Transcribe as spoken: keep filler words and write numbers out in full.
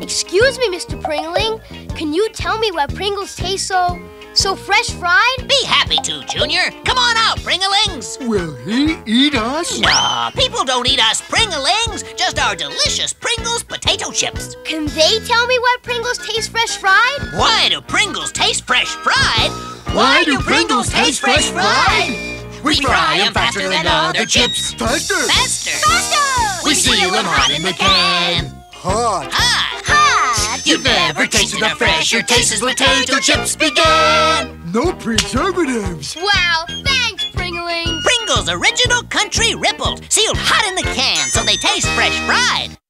Excuse me, Mister Pringling. Can you tell me why Pringles taste so... so fresh fried? Be happy to, Junior. Come on out, Pringlings. Will he eat us? No, people don't eat us Pringlings, just our delicious Pringles potato chips. Can they tell me why Pringles taste fresh fried? Why do Pringles taste fresh fried? Why do Pringles taste fresh fried? We fry them faster than other chips. Faster! Faster! Faster! We seal them hot in the can. Hot! Hot! Hot! You've never tasted a fresher taste as potato chips began. No preservatives! Wow, thanks, Pringling. Pringles Original Country Rippled, sealed hot in the can so they taste fresh fried.